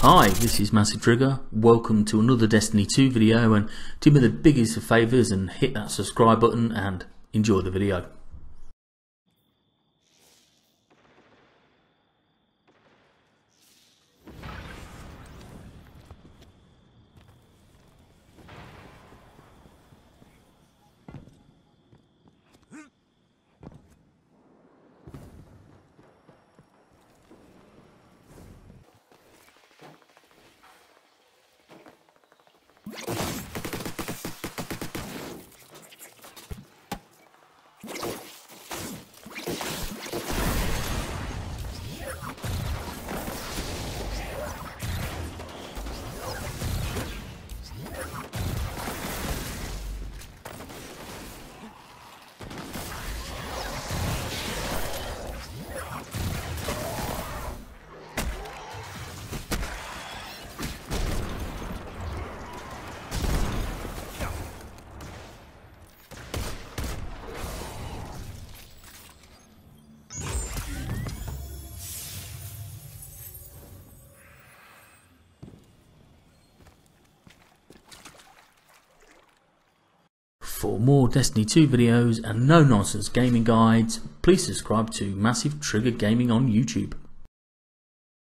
Hi, this is Massive Trigger. Welcome to another Destiny 2 video, and do me the biggest of favours and hit that subscribe button and enjoy the video. For more Destiny 2 videos and no-nonsense gaming guides, please subscribe to Massive Trigger Gaming on YouTube.